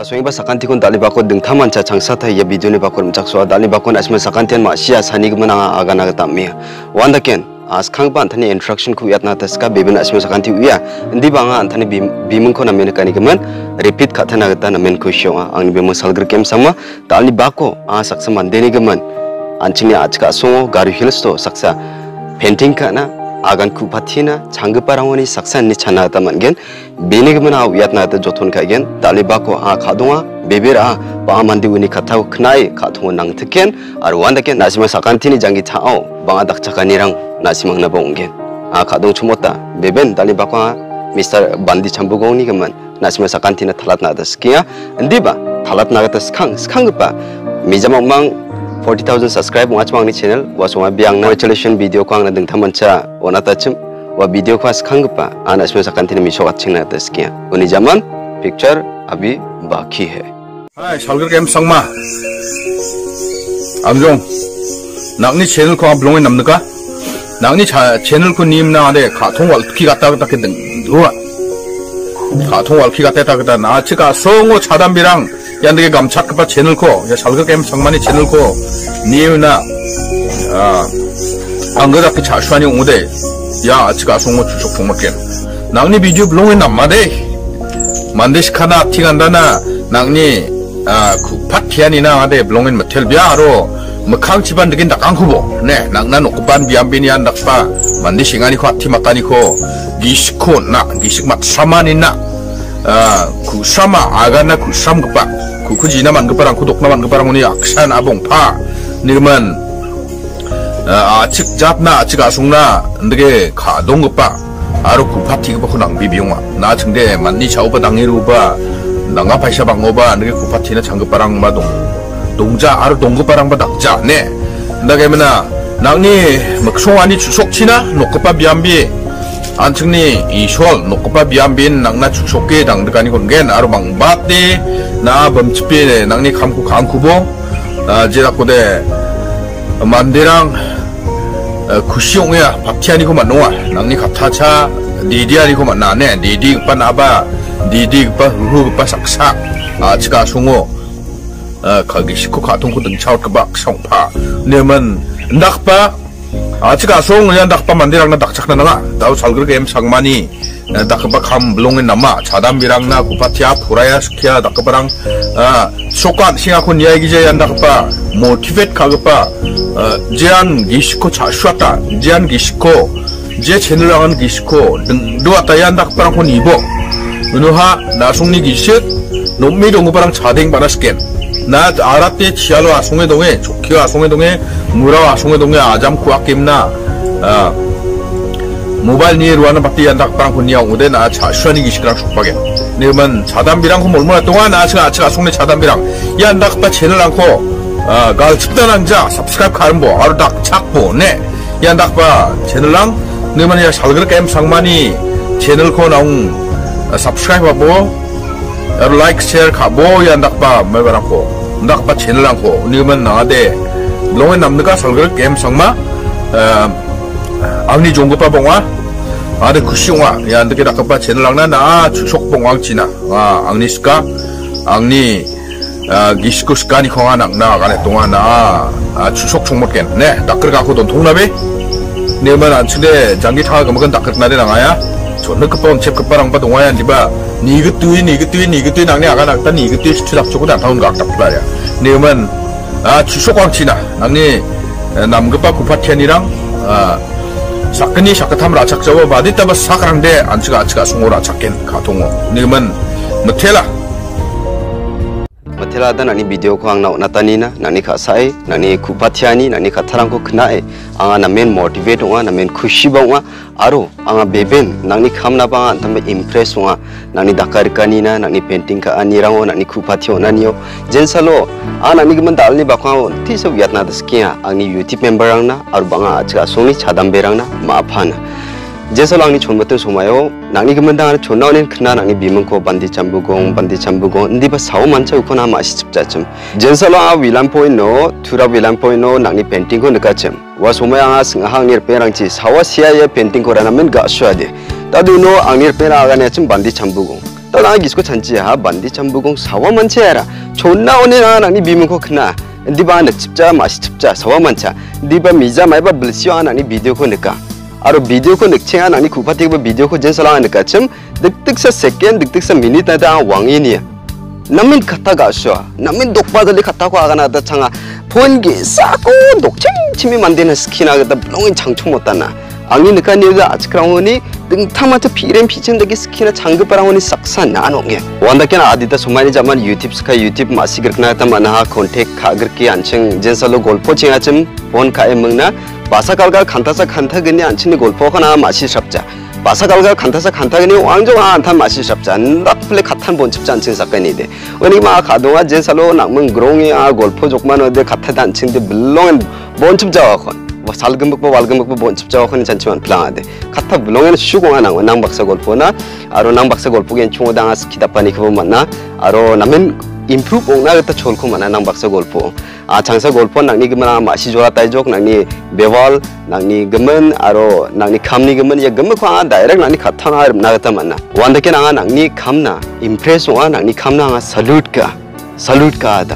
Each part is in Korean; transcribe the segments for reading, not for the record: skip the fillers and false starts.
Soing ba sakanti kon dali bakon deng thaman cha changsa tha ya video ni bakon chakso dali bakon asma sakantian ma sia sani gmana aga na ta me wanda ken as khang ban thani instruction ku yatna taska beben asma sakanti uya ndi banga anthani bimung ko na men kani gman repeat khathana gata na men ku showa ang be salgr kem sama dali bako a saksa mandeni gman anchini achka so garu hills to saksa painting kana agan ku pathina changparangoni saksan ni chana ta mangen beni gmana yatna ta jothon ka gen dali bako a khadunga bebera ba mandi uni khathau khnai khathung nang theken ar wanda ken nasima sakantini jangi chao banga dakchakanirang nasimang na bonggen a khadung chumota beben dali bako Mr. Bandi Chambugoni gaman nasima sakantina thalat na da skia ndiba thalat na ta skang ba mijamang 40,000 subscribe watch mang ni channel wasoma biang na congratulation video ko ang nadeng thamancha onata chim wa video ko skang pa ana asma sakantina mi showat chingna ta skia uni zaman picture abhi baki hai hai salgar kem sangma amjong nakni channel ko ablong namnaka nakni channel ko nimna ade khathong wal ki gata gata ke deng duwa khathong wal ki gata gata na chika songo 차담비랑 yandige gamchak pa channel ko ya salgar kem sangmani channel ko nimna angada ki chashwani ungde ya chika songo chuchok phongmaken nakni video blong namade mandesh khana tingandana nakni 쿠파티안이나 아데 블롱인 마텔비아로 막강 집안 되긴 dakangkubo 네 nak나 녹반 비암비니안 dakpa 만디 싱아니 쿠아티 막가니코 기시코 나 기식맛 사만이나 쿠사마 아가나 쿠삼급바 쿠쿠지나 만급바랑 쿠독나 만급바랑 오니 악산 아봉파 니르만 아측 잡나 아측 아숭나 ndege 가동급바 아로 쿠파티급바 쿠낭 비비용아 나 증대 만니 자오바 당이루바 nanga paisa bangoba nge kupatina changparang ma dongja aru dongparang ba dakja ne ndage mena nangni maksongani chusokchina nokpa biambi anchungni ishol nokpa biambin nangna chusokke dangdagani kongen aru mangbate na bamchipe nangni kamku kamkubo jerakode manderang kusiongya paptiani ko manwa nangni katacha didiani ko manane didi panaba 디디 빠 루루 빠 saksa chika sungo khagi sikho khathong ko deng chaut ka bak songpha neman ndakpa chika song yan dakpa mandirang na dakchakna nga daw salgr game sangmani dakpa kham blongin nama chadam birang na kupathya phuraya skya dakparang sokan singa ko niyagi je yan dakpa motivate khagpa jian gisikho chashwata jian gisikho je channel ang gisikho do atayan dakparang ko nibo 누하 나송니 기식 놈미 동구바랑 차댕 바라스겐 나 아랍대 치알로 아송해동에 조키와 아송해동에 무라와 아송해동에 아잠 쿠아김나 모바일 니르와나 바티얀 닥바랑 군니야 오데 나 차슈아니 기식랑 속박에 네만 차담비랑 코 몰모나 동안 나치가 아송네 차담비랑 야 닥바 채널 않고 갈 집단한자 subscribe 가름보 아루 닥 착보 네야 닥바 채널랑 네만 야 살그르 게임 상만이 채널 코 나옹 subscribe abo like share khabo ya ndakpa mebarangko ndakpa channel angko niman nade longen namnaka salgar game sangma angni jongpa bongwa ade kusiongwa ya ndake dakpa channel angna na chusok bongwang china angni ska angni gisko skani khonga nakna gane tonga na chusok chongmotken ne dakr ga ko don thongnabe neman anchide jangi tha gamagan dakr nade nangaya 존나 급한 책 급바랑 봐 동아야 니바 니그뚜이 낙내 아가 낙다 니그뚜이 수출합 쪽으로 안 타온 거 같다 말이야 네만 주소광치나 낙내 남급바 구파티안이랑 사건이 사건탐 라착자고 바디따바 사가랑데 안치가 송오라 찾겐 가동어 네만 못해라 Matela nani video ko ang natanina nani khasai nani kupathiani nani khatharang ko khnae anga namen motivate wa namen khushi bawa aro anga beben nani khamna ba antame impress wa nani dakar kanina nani painting ka anirango nani kupathio nanio jensalo nani gman dalni bakwa ti so yatna daskia angni youtube member angna aro banga achga songni chadam berangna ma phana jesalo angni chonbaten somayo nangni gmandang chonnaonen khna nangni bimangko bandi chambugong ndiba saw mancha ukona ma sipchachim jensalo wilan point no thura wilan point no nangni painting ko nakachim wa somaya anga singhang nir perangchi sawa sia ye painting ko ranamen ga shwade tadu no angir pera aga ne chim bandi chambugong 떠나 기스코 찬지야 반디 참부공 사와만체라 존나 오네나 나니 비문코 크나 디바 늑집자 마시 tip자 사와만차 디바 미자 마이바 블시와 나니 비디오코 느까 아로 비디오코 늑체야 나니 쿠파티고 비디오코 젠살랑 느까 쯤 득득사 세컨드 득득사 미니트 나다 왕이니야 나민 카타가 쇼 나민 독바들리 카타고 아가나다 창아 본기 싸고 녹쟁 침이 만드는 스키나가다 블롱인 장총 못다나 앙니 느까니가 아치크라오니 등타마트 피렘 피친데기 스키나 장급바라오니 싹사 나노게 완다케나 아디다 소마니 자만 유튜브 스카 유튜브 마시 그르나타 만하 콘택 카그르키 안칭 젠살로 골포 칭아쯤 본 카에 먹나 바사갈갈 칸타사 칸타그니 안치니 골포가나 마시 샵자 바사갈갈 칸타사 칸타그니 왕종 안탄 마시 샵자 낙플레 카탄 본집자 안칭 사건이데 어니마 가동아 젠살로 낙문 그롱이 아 골포 족만 어데 카타다 안칭데 블롱엔 본집자와콘 살금박보 wal금박보 본집자와콘이 잔치만 플랑하데 카타 블롱에는 슈공아 낭 박사 골포나 아로 낭 박사 골포겐 총오당아 스키다파니 그거 만나 아로 나면 improve ongna gata cholko mana nang baksa golpo a changsa golpo nangni gmana masi jora taijok nangni bewal nangni gmen aro nangni khamni gmen ya gmme khwa direct nangni khathanga na gata mana wanda ke nanga nangni khamna impress wa nangni khamna nga salute ka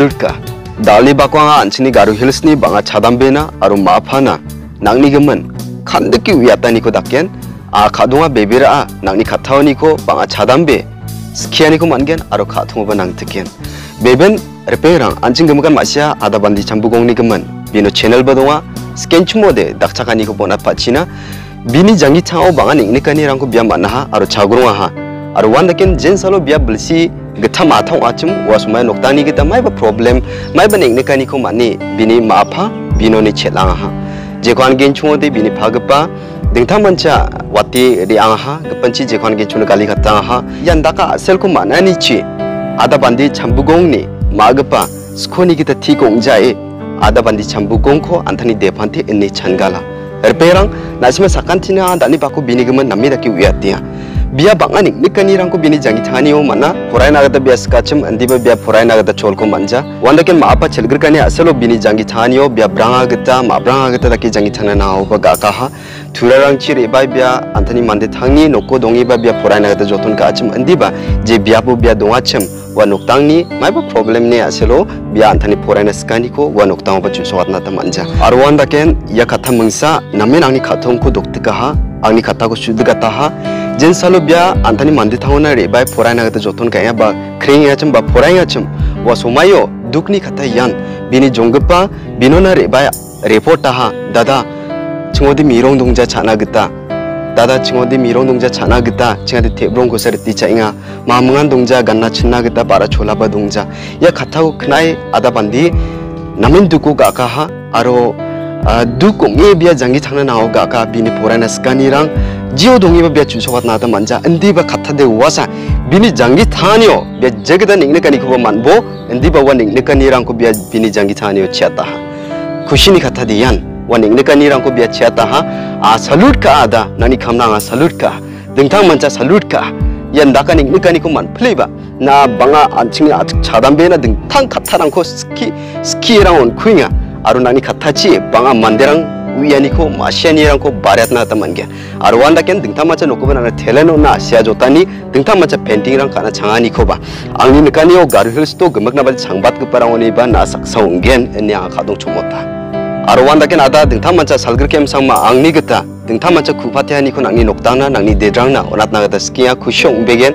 dali bakwa anchini garu hills ni banga chadambena aro mafana nangni gmen khandki wiatani ko dakken a khadunga bebira nangni khathawni ko banga chadambe 스키아니고 만겐 아로 카통오바 낭트겐 베벤 레페랑 안징금간 마시아 아다반디 참부공니 금만 비노 채널 바동아 스캔치 모데 dakchakani고 보나 파치나 비니 장기 창오 방안 잉니카니랑고 비야 만나 아로 자구롱아 아로 완다겐 젠살로 비야 블시 gata mathong achum wasumai noktani gita maiba problem maiba 잉니카니 코 마니 비니 마파 비노니 쳇랑 하 제관 겐충오데 비니 파급바 등타만차 와티 리앙하 그펀치 제관게 추는 갈리 갔다하 yan다가 셀코 만나니치 아다반디 참부공니 마급바 스코니기다 티공자에 아다반디 참부공코 안타니 데판티 인니 찬갈라 에르페랑 나시마 사칸티나 다니 바코 비니그만 남미다키 위아티야 biya bangan nikkanirangko bini jangi thaniyo mana forainagata biya skachim andiba biya forainagata cholko manja wandaken maapa chelgirkani asalo bini jangi thaniyo biya brangagata ma brangagata daki jangi thana naoba gakaha thurarang chiri bai biya antani mande thangni nokko dongiba biya forainagata joton kachim andiba je biya bu biya dongachim wa noktangni maiba problem ne asalo biya antani foraina skani ko wa noktang ba chusawatna ta manja arwandaken ya katha mungsa namen angni khathongko doktikaha angni khathako sudgataha 젠살로 비야 안타니 만디 타오나 레바이 포라이나가다 조톤 가야 바 크링야쯤 바 포라이야쯤 와 소마요 두크니 카타 얀 비니 종급바 비노나 레바이 레포타하 다다 칭오디 미롱 동자 차나그다 다다 칭오디 미롱 동자 차나그다 칭아디 테브롱 고사르 티차잉아 마뭉한 동자 간나 친나그다 바라 촐라바 동자 야 카타고 크나이 아다반디 나민 두고 가카하 아로 두고 메비야 장기 창나 나오 가카 비니 포라이나 스카니랑 지오 동이바 비야 주소가 나다 만자 엔디바 카타데 와사 비니 장기 타니오 비야 제게다 닝네카니 그거 만보 엔디바 와 닝네카니랑고 비야 비니 장기 타니오 치았다 쿠시니 카타디얀 와 닝네카니랑고 비야 치았다 아 살루트카 아다 나니 감나가 살루트카 등탕 만자 살루트카 얀다카 닝네카니 그만 플레이바 나 방아 안칭이 아직 차담베나 등탕 카타랑고 스키랑 온 쿠잉아 아루 나니 카타치 방아 만데랑 위아니코 마시아니랑코 바렛나 타만게 아르완다켄 등타마차 놓고바나 텔레노나 아시아 조타니 등타마차 펜팅이랑 가나 장아니코바 앙니 느카니오 가르힐스도 금막나발 장밭 급바랑오니바 나 삭사옹겐 엔냐 가동 초모타 아르완다켄 아다 등타마차 살그르켐 상마 앙니 그타 등타마차 쿠파티아니코 낭니 녹다나 낭니 데드랑나 오낫나가다 스키야 쿠숑 베겐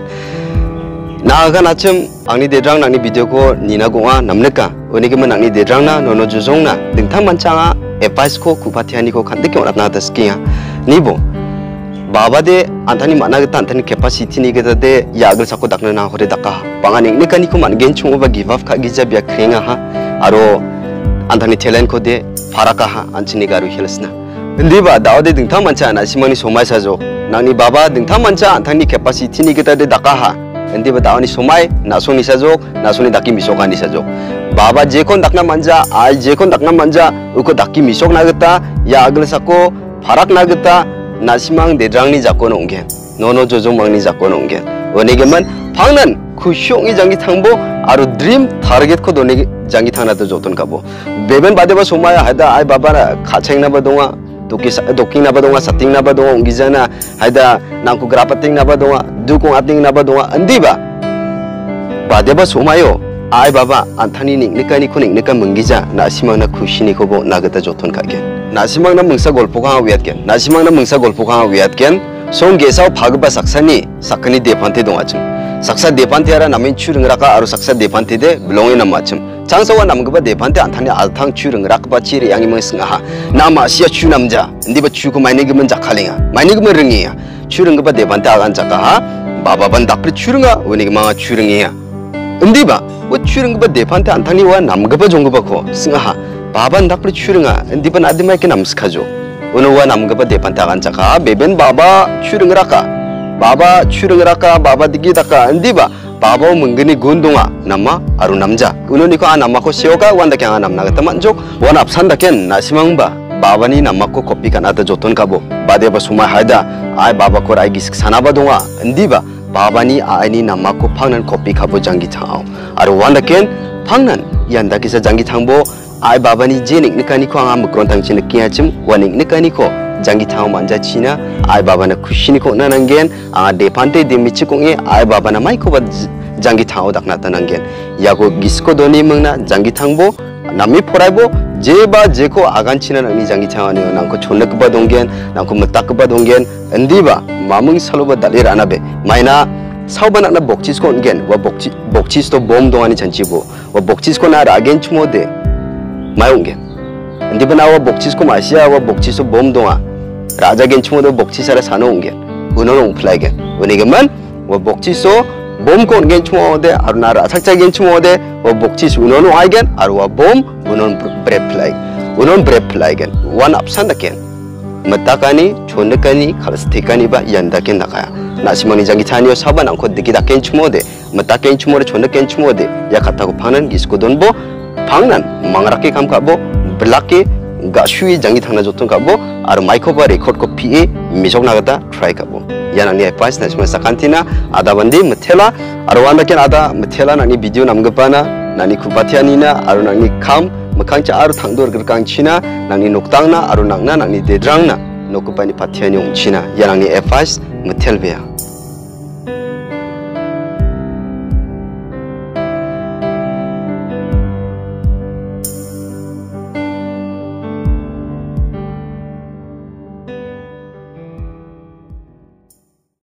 나가 나쯤 앙니 데드랑 낭니 비디오코 니나고아 남네까 오니기만 낭니 데드랑나 노노 주종나 등타만차가 에파이스코 쿠파티아니코 칸데케 오나나다 스키야 니보 바바데 안타니 마나게타 안타니 캐파시티니게다데 야글 사코 닥나나 호레 닥카 방안 잉니카니코 만겐 총오바 기브업 카기자 비야 크랭아하 아로 안타니 텔렌코데 파라카하 안치니가루 힐스나 근디바 다오데 등타만차 나시마니 소마이사조 나니 바바 등타만차 안타니 캐파시티니게다데 닥카하 근디바 다오니 소마이 나소니 사조 나소니 닥기 미소가니 사조 바바 제콘 닥나 만자 아이 제콘 닥나 만자 우코 닥기 미속 나겠다 야글 사코 파락 나겠다 나시망 데드랑니 잡고 농겐 노노 조종망니 잡고 농겐 원에게만 방난 쿠숑이 장기 탕보 아루 드림 타르겟 코 도네 장기 탕나도 조던 가보 베벤 바데바 소마야 하다 아이 바바라 카챙나 바동아 doking naba donga sating naba donga ungizana haida nangku grapating naba donga dukung ating naba donga andiba badeba somayo ai baba anthani nikani kuning nika munggiza nasimang na khushini ko bo nagata joton kagen nasimang na mungsa golpo ka wiatken nasimang na mungsa golpo ka wiatken song gesau phagba saksani sakani depante dongachum saksa depante ara namin churingraka aru saksa depante de blongi namachum 장서와 남그바 대판테 안타니 알탕 추릉 락바 치리 양이 멍승아 나마 시야 추 남자 니바 추고 마이니그면 자칼링아 마이니그면 릉이야 추릉그바 대판테 아간 자카 바바반 닥プ 추릉아 오니그마 추릉이야 은디바 뭐 추릉그바 대판테 안타니와 남그바 종그바코 승아 바반 닥プ 추릉아 은디바 나디마이케 남스카죠 오노와 남그바 대판테 아간 자카 베벤 바바 추릉라카 바바 추릉라카 바바 디기다카 은디바 바보 뭉그니 군동아 남마 아루 남자 우노니코 아 남마코 시오가 완다케 아 남나가 타만족 원 앞산다켄 나시망바 바바니 남마코 코피가 나다 조톤 가보 바데바 수마 하다 아이 바바코 라이기 사나바 동아 인디바 바바니 아이니 남마코 팡난 코피 가보 장기 타오 아루 완다켄 팡난 yandaki사 장기 탕보 아이 바바니 제닉 니카니코 아 무크론 당치는 끼야침 와닉 니카니코 jangi thang manja china ai baba na khushini ko nanangen a depante de michikonge ai baba na mai ko ba jangi thang dakna tanangen yago gisko doni mangna jangi thangbo nami poraibo jeba jeko agan china nani jangi thang ani nangko chonnak ba donggen nangko matak ba donggen andiba mamung saloba dalir anabe maina sauban na bokchis ko ngen wa bokchis to bom dongani chanchibo wa bokchis ko na ragen chmode mayungen andiba na wa bokchis ko masia wa bokchis to bom donga राजा गें चुमो दो बॉक्सी सारा सानो होंगे उन्होंने उम्फलाई गें उन्हें मन वो बॉक्सी सो बोम को गें चुमो दे और ना राजा गें चुमो दे वो बॉक्सी उन्होंने आए गें और वो बोम उन्होंने ब्रेक फ्लाई गें वन अपसन दकें मत्ता कानी छोड़ कानी खालस ठिकानी बा यंदा कें नकाया नासिमनी जंगी थानियो साबन अंको दिकी दाकें चुमो दे मत्ता कें चुमो दे छोड़ कें चुमो दे या खाता को फानन गिसको दोनबो फांगनन मंगराके काम काबो ब्लाके गाशुई जंगी थाना जोतन काबो और माइकोबा रेकॉर्ड को पीए मिजोक नागता ट्राई काबो या नानी एपाइस नासिमा सकांतिना आदा बंदी मथेला और वांदा केन आदा मथेला नानी वीडियो नामगपाना नानी खुपाथियानिना और नानी खाम मखांचा और थांदोर गरकांचिना नानी नोक्तांगना और नांगना नानी देद्रांगना नोकुपानी पाथियानि उंचिना या नानी एपाइस मथेलबेया